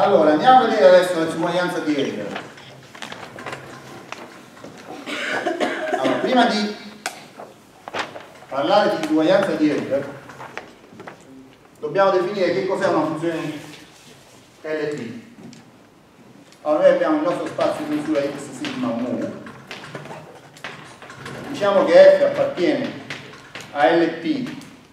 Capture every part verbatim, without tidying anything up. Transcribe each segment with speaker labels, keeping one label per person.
Speaker 1: Allora, andiamo a vedere adesso la disuguaglianza di Elder. Allora, prima di parlare di disuguaglianza di Elder, dobbiamo definire che cos'è una funzione L P. Allora, noi abbiamo il nostro spazio di misura x sigma mu. Diciamo che f appartiene a L P.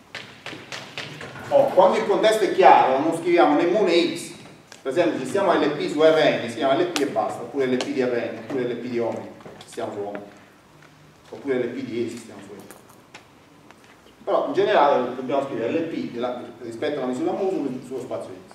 Speaker 1: Oh, quando il contesto è chiaro, non scriviamo né mu né x. Per esempio, se stiamo a L P su Rn, si chiama L P e basta, oppure L P di Rn, oppure L P di Omega, stiamo su Omega, oppure L P di E, stiamo su E. Però in generale dobbiamo scrivere L P della, rispetto alla misura mu sullo spazio x.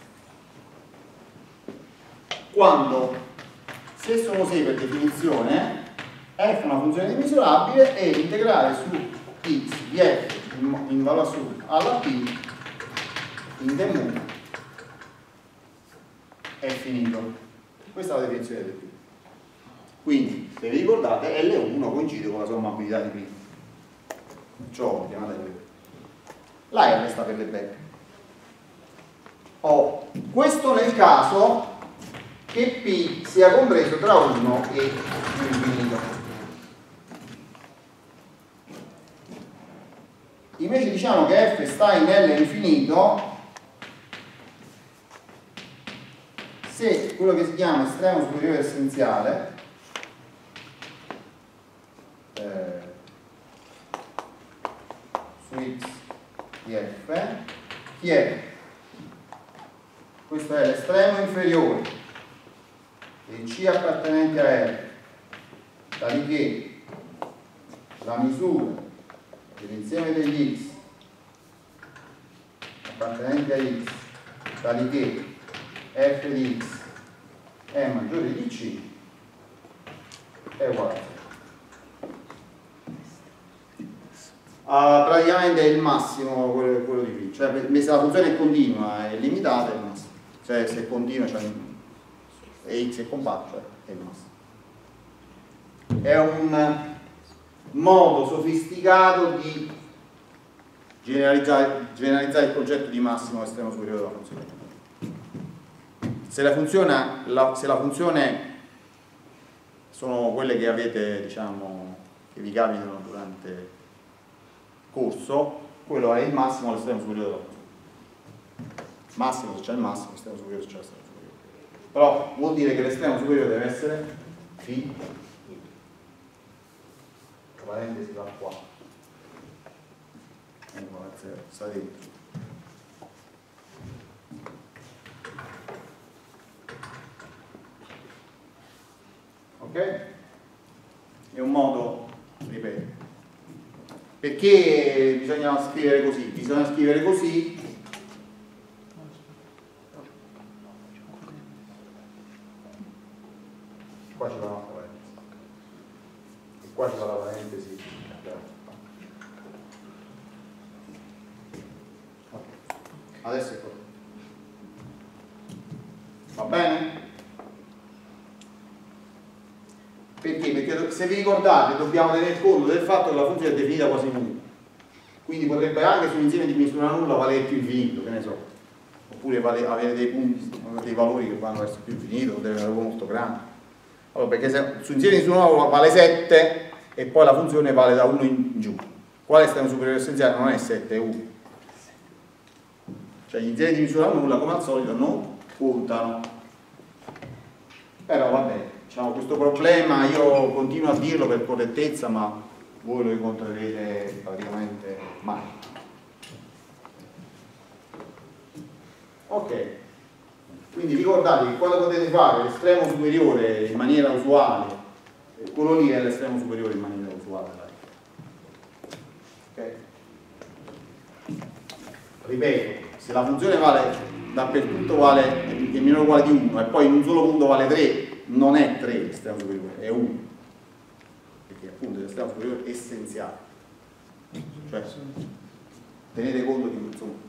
Speaker 1: Quando, se sono sei per definizione, f è una funzione misurabile e integrale su x di f in, in valore assoluto alla p in de mu è finito. Questa è la definizione del P. Quindi, se vi ricordate, L uno coincide con la sommabilità di prima. Ciò chiamate L uno. La L sta per le becche. Oh, questo nel caso che P sia compreso tra uno e l'infinito. Invece diciamo che F sta in L infinito se quello che si chiama estremo superiore essenziale eh, su x di f, chi è? Questo è l'estremo inferiore dei c appartenenti a R, tali che la misura dell'insieme degli x appartenenti a x, tali che f di x è maggiore di c è uguale a zero. Uh, praticamente è il massimo quello, quello di P, cioè se la funzione è continua e limitata è il massimo, cioè se è continua cioè, e x è compatto cioè, è il massimo. È un modo sofisticato di generalizzare, generalizzare il concetto di massimo estremo superiore della funzione. Se la funzione, la, se la funzione sono quelle che avete, diciamo, che vi capitano durante il corso, quello è il massimo all'estremo superiore della funzione. Massimo se c'è il massimo, l'estremo superiore se c'è l'estremo superiore. Però vuol dire che l'estremo superiore deve essere φ, la parentesi va qua, sta dentro. Ok? È un modo, ripeto, perché bisogna scrivere così? Bisogna scrivere così qua ci va una parentesi e qua ci va la parentesi. Adesso è così. Va bene? Perché? Perché se vi ricordate dobbiamo tener conto del fatto che la funzione è definita quasi nulla. Quindi potrebbe anche su un insieme di misura nulla valere più infinito, che ne so. Oppure vale, avere dei punti, dei valori che vanno verso più infinito, o deve avere uno molto grande. Allora, perché se su insieme di misura nulla vale sette e poi la funzione vale da uno in giù. Quale estremo superiore essenziale non è sette, è uno. Cioè gli insiemi di misura nulla come al solito non contano. Però vabbè, diciamo, questo problema io continuo a dirlo per correttezza, ma voi lo incontrerete praticamente mai. Ok, quindi ricordate che quando potete fare l'estremo superiore in maniera usuale, quello lì è l'estremo superiore in maniera usuale. Ok? Ripeto, se la funzione vale dappertutto vale è minore o uguale di uno e poi in un solo punto vale tre, non è tre l'estremo superiore, è uno, perché appunto è l'estremo superiore essenziale, cioè tenete conto di insomma.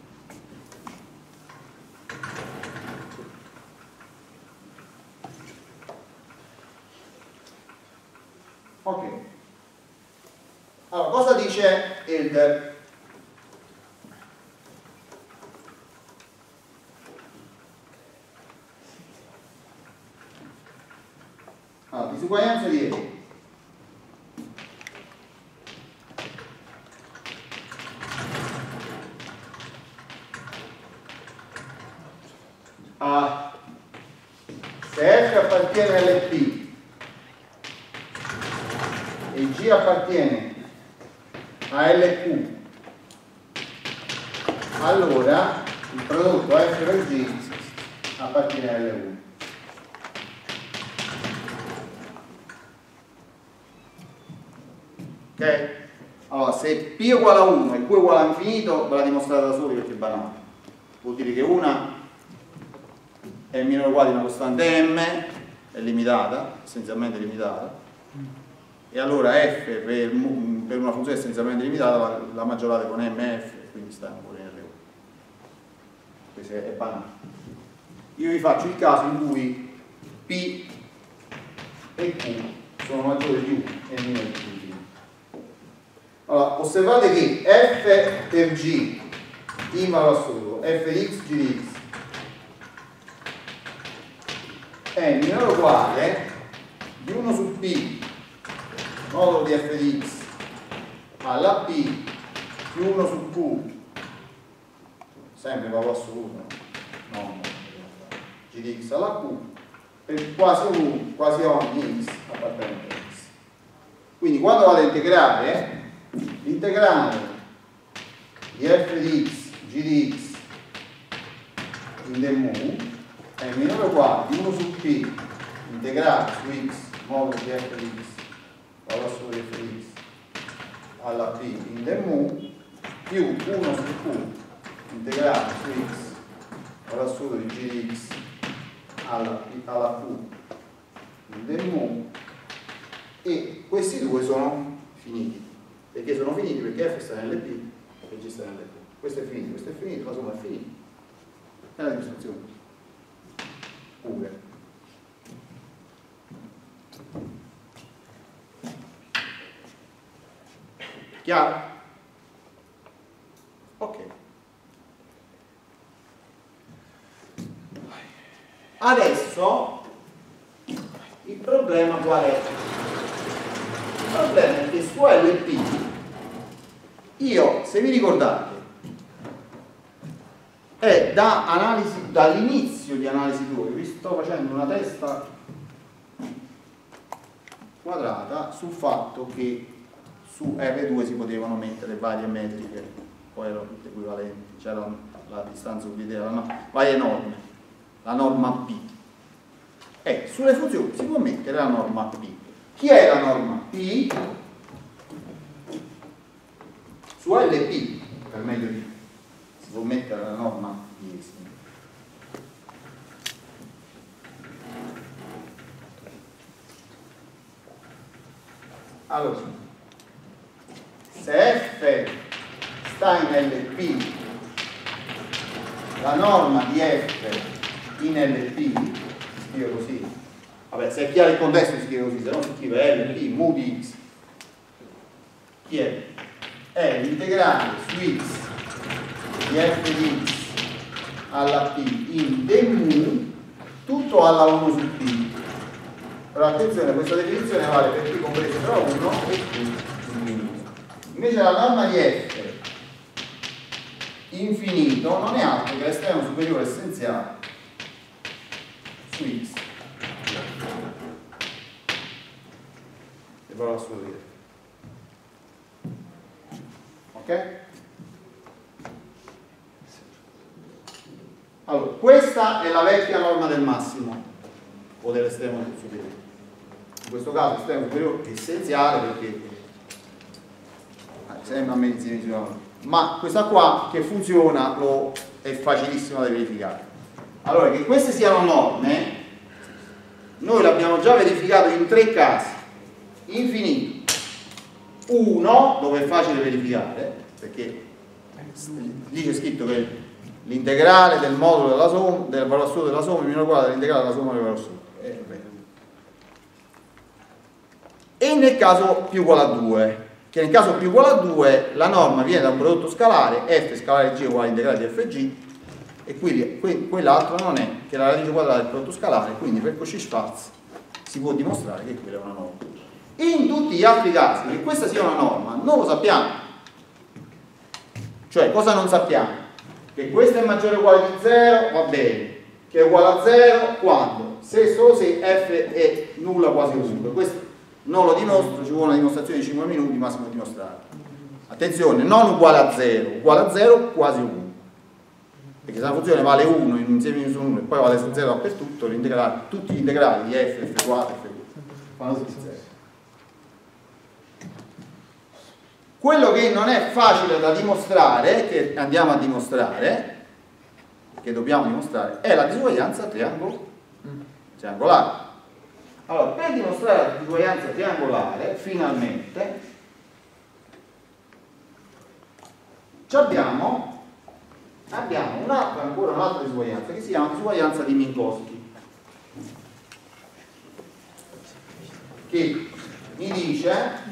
Speaker 1: Ok, allora cosa dice Elder? Allora, disuguaglianza di E. Ah, se F appartiene a L P e G appartiene a L Q, allora il prodotto F per G appartiene a L U. Ok? Allora, se P è uguale a uno e Q è uguale a infinito, ve la dimostrate da soli perché è banale. Vuol dire che una è minore o uguale di una costante M, è limitata, essenzialmente limitata, e allora F per, per una funzione essenzialmente limitata la, la maggiorate con M F, quindi sta ancora in R U. Questo è banale. Io vi faccio il caso in cui P e Q sono maggiori di uno e minore di infinito. Allora, osservate che F per G in valore assoluto, F di X, G di X, è minore o uguale di uno su P modulo di F di X alla P più uno su Q, sempre valore assoluto, no, G di X alla Q, per quasi U, quasi ogni X appartenente a X. Quindi quando vado a integrare, l'integrale di F di X, G di X in del mu è minore o uguale di uno su P integrale su X modulo di F di X valore assoluto di F di X alla P in del mu più uno su Q integrale su X valore assoluto di G di X alla, P, alla Q in del mu, e questi due sono finiti. Perché sono finiti? Perché F sta nel P e G sta nel Q. Questo è finito, questo è finito, la somma è finita. È la dimostrazione. Pure. Chiaro? Ok. Adesso il problema qual è? Il problema è che su L P io, se vi ricordate, è da analisi, dall'inizio di analisi due, vi sto facendo una testa quadrata sul fatto che su R due si potevano mettere varie metriche, poi erano tutte equivalenti, c'era la, la distanza obbedeva, no, varie norme, la norma P. E sulle funzioni si può mettere la norma P. Chi è la norma P? Su L P, per meglio dire, si può mettere la norma P. Allora, se F sta in L P, la norma di F in L P si scrive così. Vabbè, se è chiaro il contesto si scrive così, se no si scrive L P mu di X. Chi è? È l'integrale su X di F di X alla P in d mu tutto alla uno su P. Però attenzione, questa definizione vale per P compreso tra uno e P infinito. Invece la norma di F infinito non è altro che l'estremo superiore essenziale su X. E provo a scoprire. Ok? Allora, questa è la vecchia norma del massimo o dell'estremo superiore. In questo caso l'estremo superiore è essenziale perché sembra a medicina, ma questa qua che funziona lo è facilissimo da verificare. Allora, che queste siano norme noi l'abbiamo già verificato in tre casi: infinito, uno dove è facile verificare perché lì c'è scritto che l'integrale del modulo della somma, del valore assoluto della somma è minore o uguale all'integrale della somma del valore assoluto. Eh, e nel caso più uguale a due, che nel caso più uguale a due la norma viene da un prodotto scalare f scalare g uguale all'integrale di fg, e quindi que, quell'altro non è che la radice quadrata del prodotto scalare, quindi per Cauchy-Schwarz si può dimostrare che quella è una norma. In tutti gli altri casi, che questa sia una norma, non lo sappiamo. Cioè, cosa non sappiamo? Che questo è maggiore o uguale di zero, va bene. Che è uguale a zero, quando? Se solo se f è nulla quasi ovunque. Questo non lo dimostro, ci vuole una dimostrazione di cinque minuti, massimo da dimostrare. Attenzione, non uguale a zero, uguale a zero quasi ovunque. Perché se una funzione vale uno in un insieme di uno e poi vale zero dappertutto, tutti gli integrali di f, f quattro, f due fanno tutti zero. Quello che non è facile da dimostrare, che andiamo a dimostrare, che dobbiamo dimostrare, è la disuguaglianza triangolare. triangolare. Allora, per dimostrare la disuguaglianza triangolare, finalmente, abbiamo, abbiamo un'altra, ancora un'altra disuguaglianza, che si chiama disuguaglianza di Minkowski, che mi dice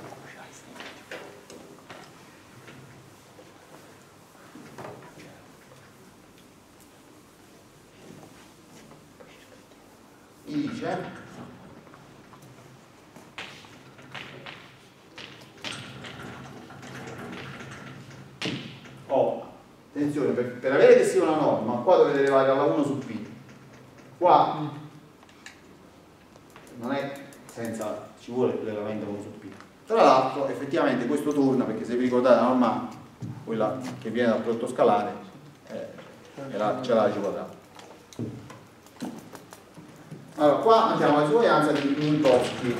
Speaker 1: mi dice oh, attenzione, per, per avere che sia una norma qua dovete levare dalla uno su P, qua non è senza, ci vuole l'elemento uno su P. Tra l'altro effettivamente questo torna, perché se vi ricordate la norma, quella che viene dal prodotto scalare, eh, c'è la radice quadrata. Allora, qua andiamo alla disuguaglianza di Minkowski.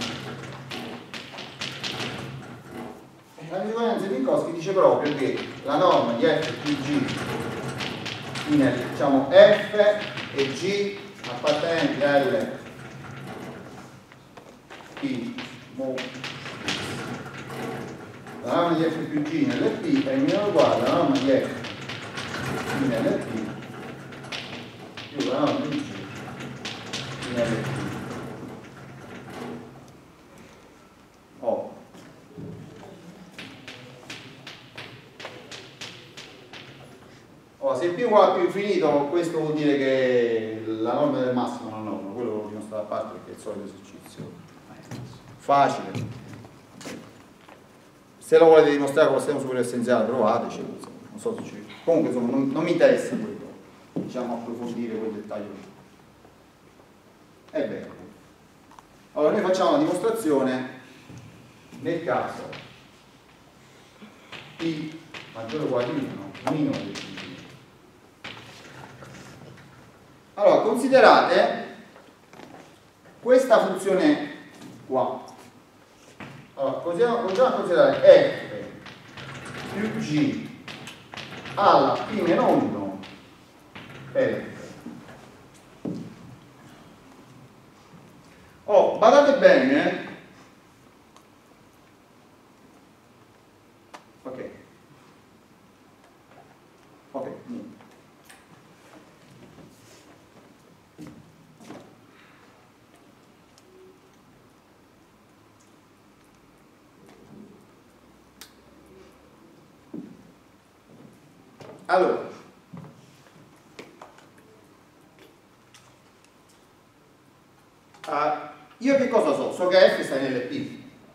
Speaker 1: La disuguaglianza di Minkowski dice proprio che la norma di f più g, in, diciamo f e g appartenenti a L P mo, la norma di f più g in L P è meno uguale alla norma di f in L P più la norma di g in L P. Oh. Oh, se P uguale a più infinito, questo vuol dire che la norma del massimo è una norma, quello lo dimostra da parte perché è il solito esercizio facile. Se lo volete dimostrare con lo sistema superiore essenziale, provateci, non so se ci... comunque insomma non, non mi interessa quello, diciamo approfondire quel dettaglio lì. Ebbene, allora noi facciamo la dimostrazione nel caso P maggiore o uguale di uno, minore di P. Allora, considerate questa funzione qua. Allora, continuiamo a considerare f più g alla p meno uno f. Oh, badate bene, ok, ok, niente. Allora, uh, io che cosa so? So che f sta in L P.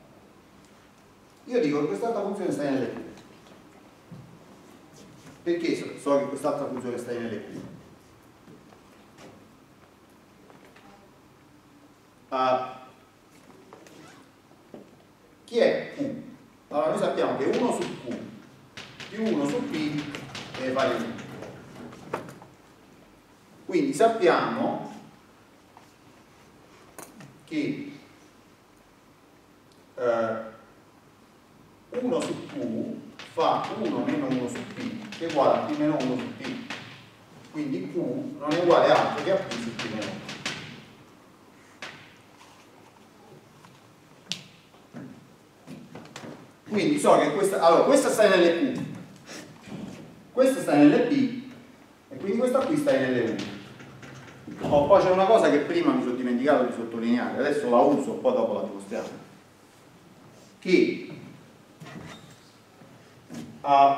Speaker 1: Io dico che quest'altra funzione sta in L P. Perché so, so che quest'altra funzione sta in L P? Uh, chi è Q? Allora noi sappiamo che uno su Q più uno su P è pari a uno. Quindi sappiamo che eh, uno su Q fa uno meno uno su P, che è uguale a P meno uno su P. Quindi Q non è uguale a altro che a P su P meno uno. Quindi so che questa, allora, questa sta in L Q, questa sta in L P e quindi questa qui sta in L uno. Oh, poi c'è una cosa che prima mi sono dimenticato di sottolineare, adesso la uso, poi dopo la dimostriamo. Che uh,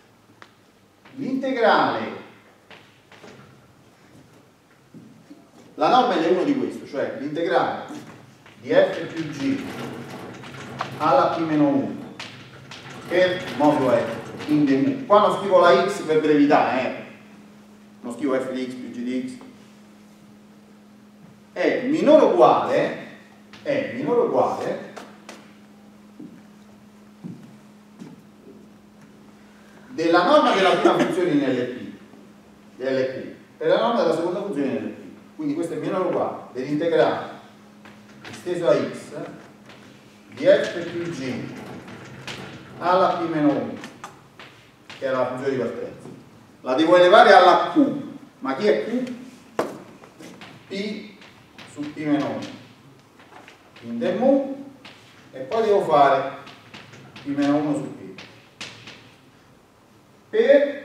Speaker 1: l'integrale La norma è uno di questo, cioè l'integrale di f più g alla p meno uno per modulo f in d mu. Qua non scrivo la x per brevità, eh. non scrivo f di x più g di x, è minore o uguale, è minore o uguale della norma della prima funzione in L P, di L P, e la norma della seconda funzione in L P. Quindi questo è minore o uguale dell'integrale esteso a x di f più g alla p meno uno, che è la funzione di partenza. La devo elevare alla q, ma chi è q? P su p meno uno in d mu, e poi devo fare p meno uno su p per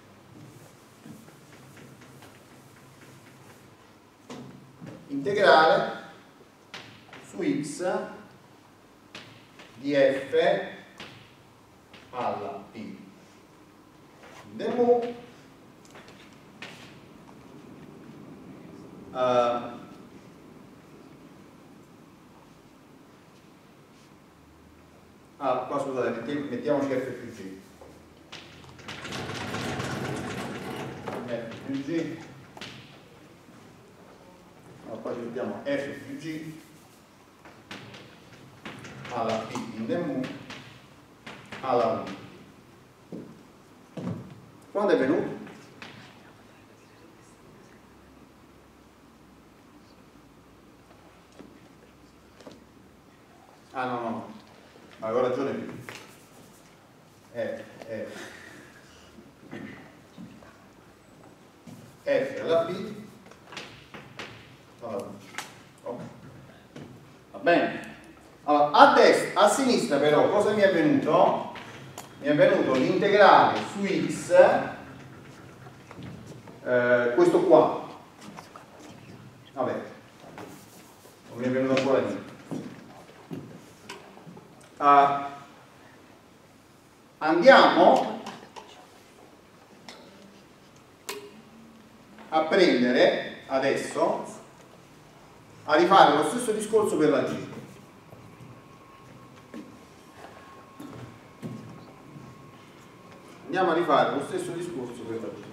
Speaker 1: integrale su x di f alla p in d mu uh, ah, qua scusate, mettiamoci f più g f più g, allora, poi ci mettiamo f più g alla p in d mu alla uno. Quando è venuto? Ah no no, no. Avevo ragione più. F, F. F alla P. Allora, okay. Va bene. Allora, a destra, a sinistra però cosa mi è venuto? Mi è venuto l'integrale su x, eh, questo qua. Vabbè, non mi è venuto ancora niente. Uh, andiamo a prendere adesso a rifare lo stesso discorso per la G. Andiamo a rifare lo stesso discorso per la G.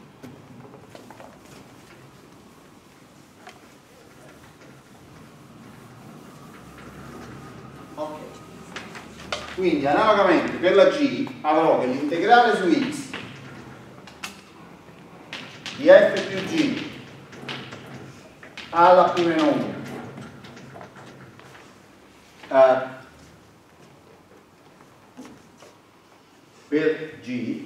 Speaker 1: Ok. Quindi analogamente per la G avrò che l'integrale su x di f più g alla p meno uno eh, per g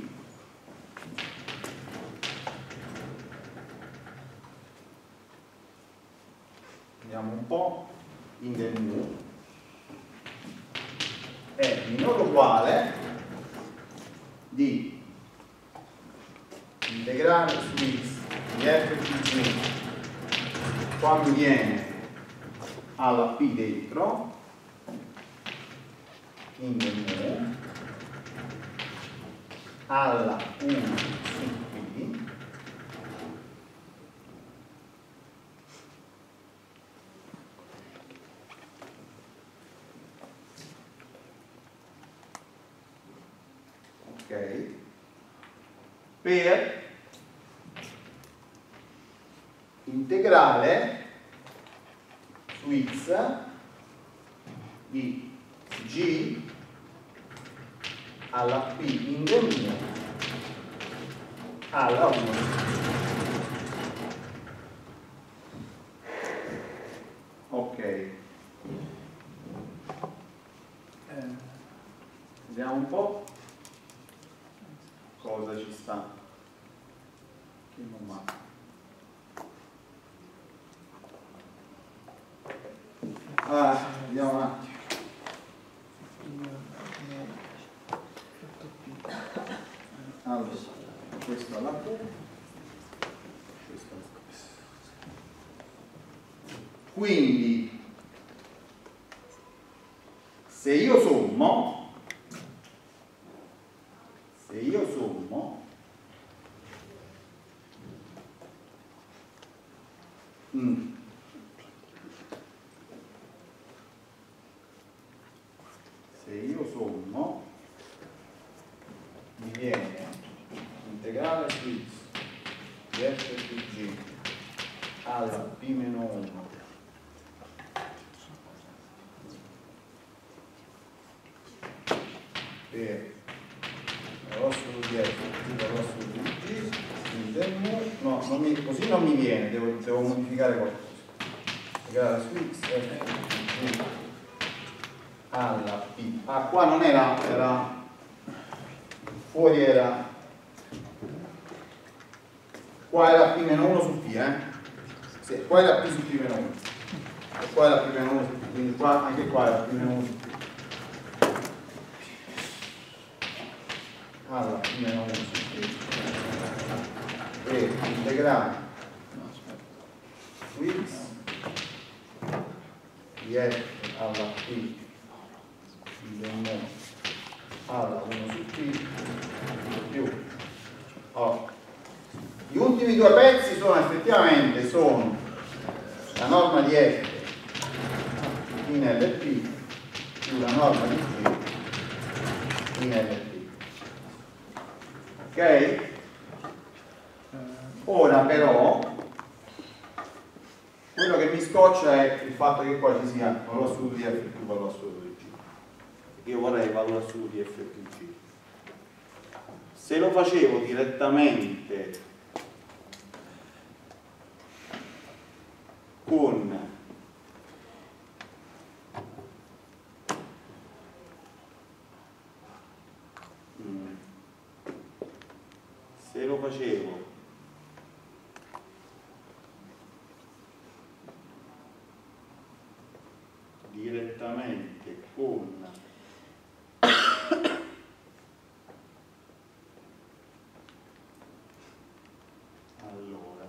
Speaker 1: vediamo un po' in del mu è minore o uguale di integrale su x di f più g quando viene alla p dentro in del mu alla uno su p ok per integrale su x di g alla p in del mu alla uno. Ok, eh, vediamo un po' cosa ci sta che non manca. Ah, vediamo un attimo. Allora, questo alla Q, questo alla Q. Quindi, se io sommo, se io sommo, mm, se io sommo mi viene integrale su x di f più g alla p meno uno per lo assoluto di f più lo assoluto di g, del mu, no, non mi, così non mi viene, devo, devo modificare qualcosa. Integrale su x f più g alla p. Ah, qua non era, era fuori era, qua era p meno uno su p, eh? Sì, qua era p su p meno uno. E qua era p meno uno su p, quindi qua, anche qua era p meno uno su p. Alla p meno uno su p. E integrare su x di f alla p del mu alla uno su p più. Oh. Gli ultimi due pezzi sono effettivamente sono la norma di f in L P più la norma di g in L P. Ok? Ora però quello che mi scoccia è il fatto che qua ci sia valore assoluto di f più valore assoluto di g. Io vorrei valore assoluto di f più g. Se lo facevo direttamente con mm, se lo facevo direttamente con allora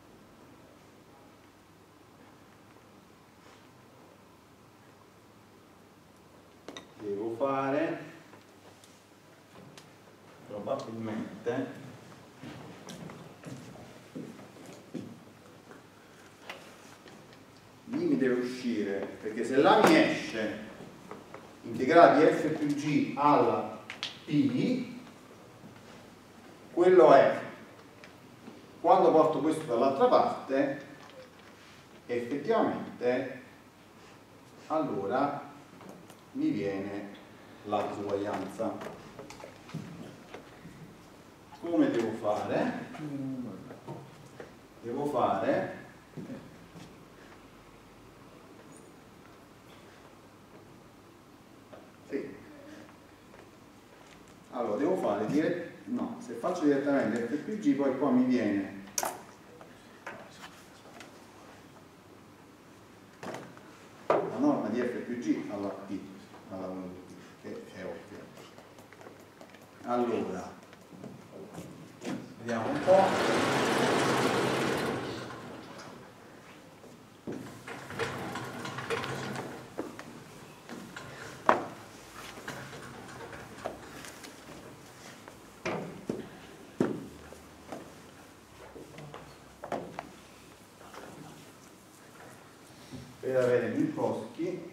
Speaker 1: devo fare probabilmente lì mi deve uscire, perché se là mi esce integrale di f più g alla p, quello è quando porto questo dall'altra parte effettivamente allora mi viene la disuguaglianza. Come devo fare? Devo fare sì. Allora devo fare dire no, se faccio direttamente f più g poi qua mi viene la norma di f più g alla p alla uno di p, che è ovvio. Allora vediamo un po'. Per avere Minkowski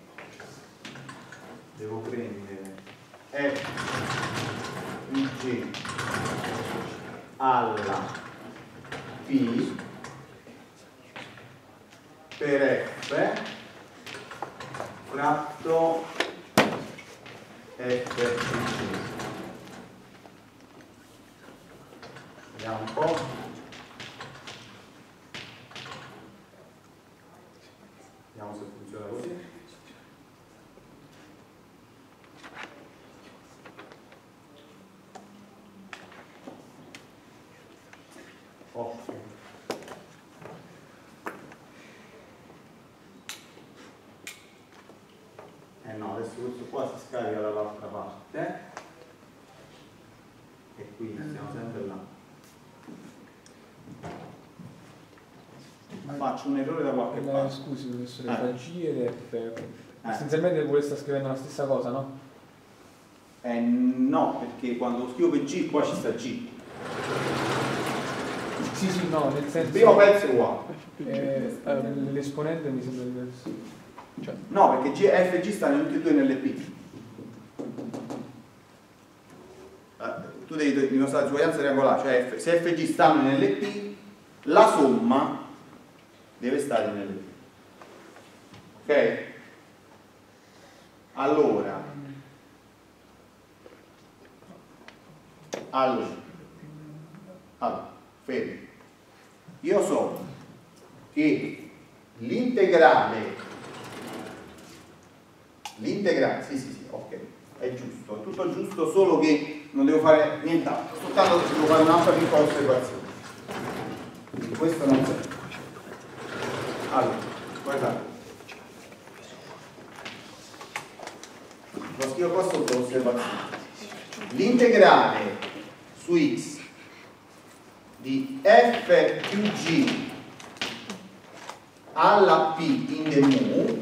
Speaker 1: devo prendere f più g alla p per f fratto f più g. Vediamo un po'. Vediamo se funziona così. Ottimo. Eh no, adesso questo qua si scarica dall'altra parte e quindi siamo sempre là. Faccio un errore da qualche
Speaker 2: La,
Speaker 1: parte.
Speaker 2: scusi professore,
Speaker 1: Eh.
Speaker 2: tra G ed F
Speaker 1: Eh.
Speaker 2: essenzialmente vuole sta scrivendo la stessa cosa, no?
Speaker 1: Eh, no, perché quando scrivo per G qua ci sta G.
Speaker 2: Sì, sì, no, nel senso...
Speaker 1: Il primo pezzo è uguale.
Speaker 2: eh, l'esponente mi sembra diverso. Cioè,
Speaker 1: No, perché G, F e G stanno tutti e due nelle P. tu devi dimostrare la disuguaglianza triangolare, cioè F, se F G stanno in L P, la somma deve stare in L P. Ok? Allora, allora, allora, fermi. Io so che l'integrale, l'integrale, sì sì sì, ok, è giusto, è tutto giusto, solo che non devo fare nient'altro, soltanto devo fare un'altra piccola osservazione. Quindi questo non serve. Allora, guardate. Lo scrivo qua sotto l'osservazione. L'integrale su x di f più g alla p in the mu,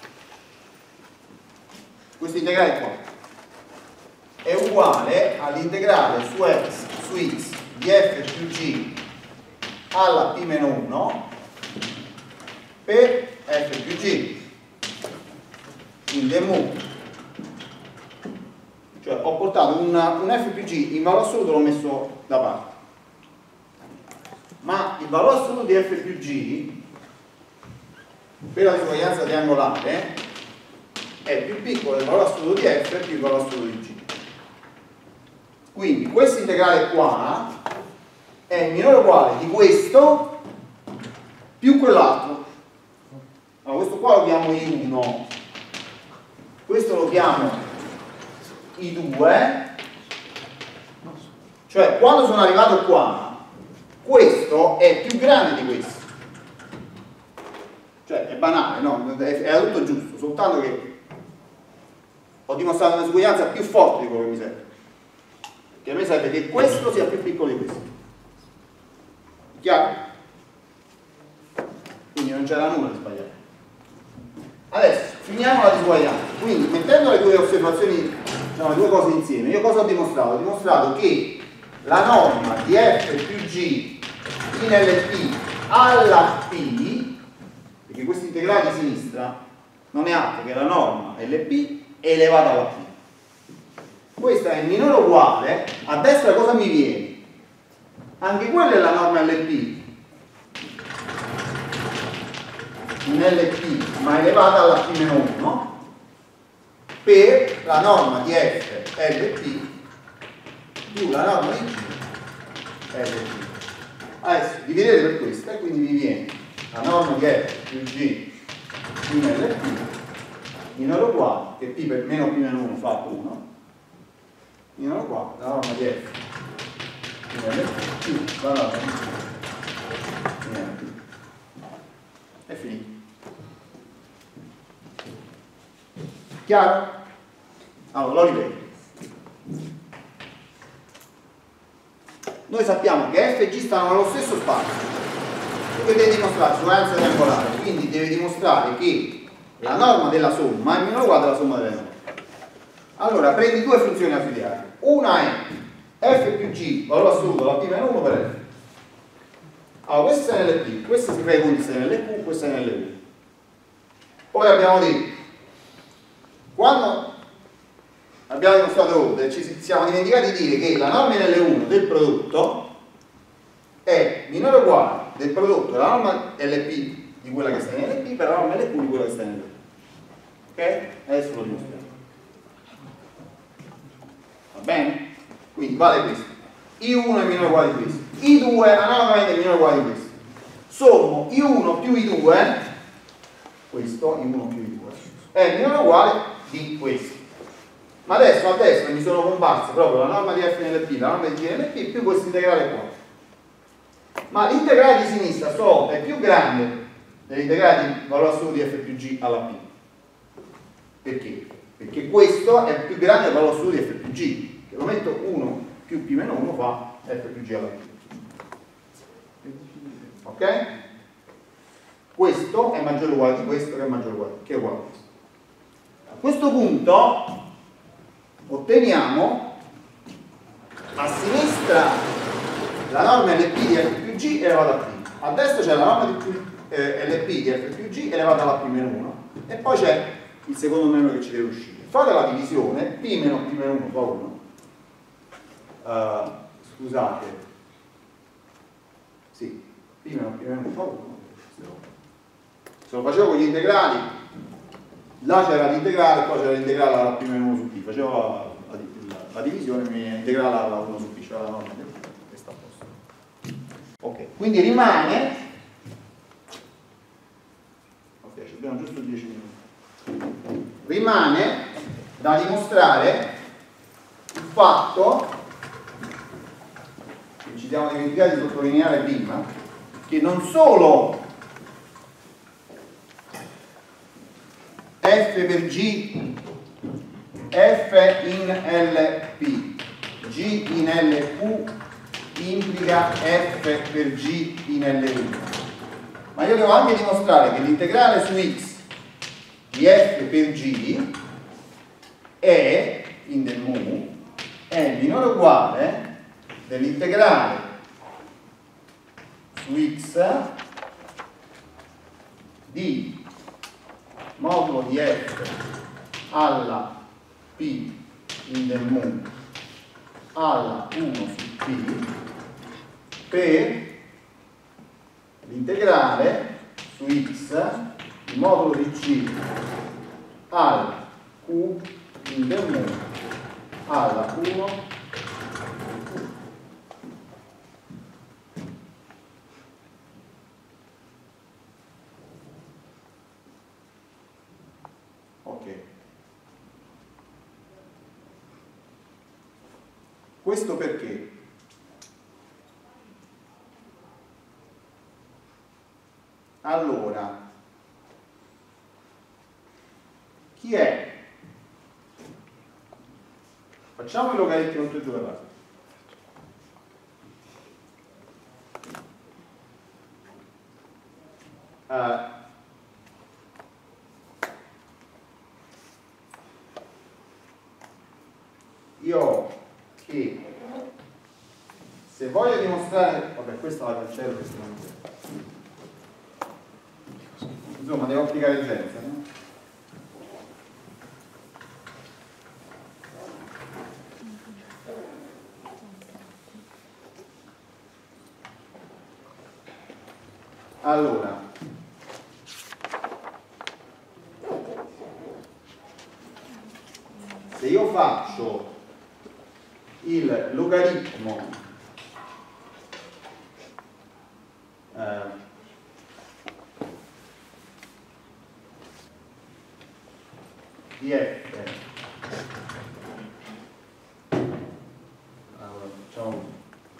Speaker 1: questo integrale qua è uguale all'integrale su x, su x di f più g alla p meno uno per f più g in the mu. Cioè ho portato un, un f più g in valore assoluto, l'ho messo da parte, ma il valore assoluto di f più g per la disuguaglianza triangolare è più piccolo del valore assoluto di f più il valore assoluto di g. Quindi questo integrale qua è minore o uguale di questo più quell'altro. Allora questo qua lo chiamo i uno, questo lo chiamo i due, cioè quando sono arrivato qua questo è più grande di questo, cioè è banale, no? Era tutto giusto, soltanto che ho dimostrato una disuguaglianza più forte di quello che mi serve, che a me serve che questo sia più piccolo di questo. Chiaro? Quindi non c'era nulla di sbagliato. Adesso finiamo la disuguaglianza. Quindi mettendo le due osservazioni, diciamo, le due cose insieme, io cosa ho dimostrato? Ho dimostrato che la norma di f più g in L P alla p, perché questo integrale di sinistra non è altro che la norma L P elevata alla p, questa è minore o uguale, a destra cosa mi viene? Anche quella è la norma L P in L P ma elevata alla p meno uno per la norma di f L P più la norma di g L P. Adesso dividete per questa e quindi vi viene la norma di f più g in L P minore o uguale, che p per meno p meno uno fa uno, minore o uguale la norma di f in L P più la norma di g in L P. È finito. Chiaro? Allora, lo ripeto. Noi sappiamo che f e g stanno nello stesso spazio. Tu devi dimostrare disuguaglianza triangolare, quindi devi dimostrare che la norma della somma è minore o uguale alla somma delle norme. Allora, prendi due funzioni ausiliari. Una è f più g, valore assoluto, la p meno uno per f. Allora, questa è nelle P, questa si fa i conti nelle Q, questa è nelle U. Poi abbiamo detto, quando abbiamo dimostrato che ci siamo dimenticati di dire che la norma in L uno del prodotto è minore o uguale del prodotto della norma L P di quella che sta in L P per la norma L Q di quella che sta in L P. Ok? Adesso lo dimostriamo. Va bene? Quindi vale questo. I uno è minore o uguale di questo. I due analogamente è minore o uguale di questo. Sommo I uno più I due, questo I uno più I due, è minore o uguale di questo. Ma adesso a destra mi sono comparse proprio la norma di f nel P, la norma di g nel P più questo integrale qua. Ma l'integrale di sinistra stavolta è più grande dell'integrale di valore assoluto di f più g alla P. Perché? Perché questo è più grande del valore assoluto di f più g, che lo metto uno più p meno uno fa f più g alla P. Ok? Questo è maggiore o uguale di questo, che è maggiore o uguale, che è uguale a questo. A questo punto otteniamo a sinistra la norma L P di f più g elevata a p, a destra c'è la norma di più, eh, L P di f più g elevata alla p meno uno e poi c'è il secondo numero che ci deve uscire. Fate la divisione, p meno p meno uno fa uno, uh, scusate, sì, prima non prima non facevo, se lo facevo con gli integrali, là c'era l'integrale, poi c'era l'integrale alla prima uno su p, facevo la, la, la, la divisione, mi integrale alla uno su p, cioè la norma del p, che sta a posto. Ok, quindi rimane, ok, ci abbiamo giusto dieci minuti, rimane da dimostrare il fatto, che ci siamo dimenticati di sottolineare prima, che non solo F per G, F in L P, G in L Q implica F per G in L U. Ma io devo anche dimostrare che l'integrale su X di F per G è, in del mu, è minore o uguale dell'integrale su X di modulo di F alla P in del mu alla uno su P per l'integrale su X di modulo di C al Q in del mu alla uno su Q. Ok. Questo perché? Allora, chi è? Facciamo i logaritmi tutte e due le parti. Uh, io ho che se voglio dimostrare, vabbè, questa la cancello, questa non c'è. Insomma, devo applicare Jensen, no? Allora, se io faccio il logaritmo eh, di f, allora, facciamo,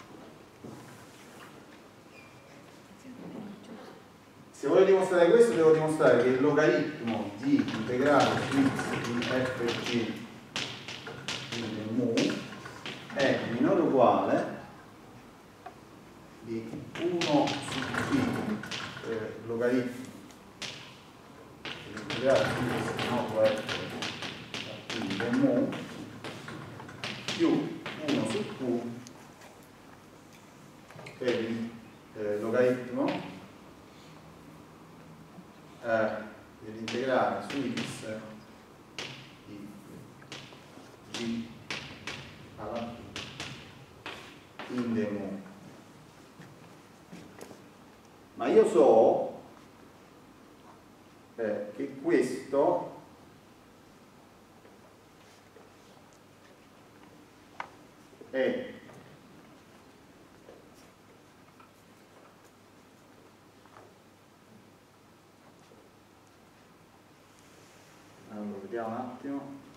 Speaker 1: se voglio dimostrare questo devo dimostrare che il logaritmo di integrale su x di fg di mu è minore o uguale di uno su p eh, logaritmo dell'integrale su x di modulo f di mu più uno su q per il eh, logaritmo eh, dell'integrale su x di g alla p in de mu. Ma io so eh, che questo è allora vediamo un attimo.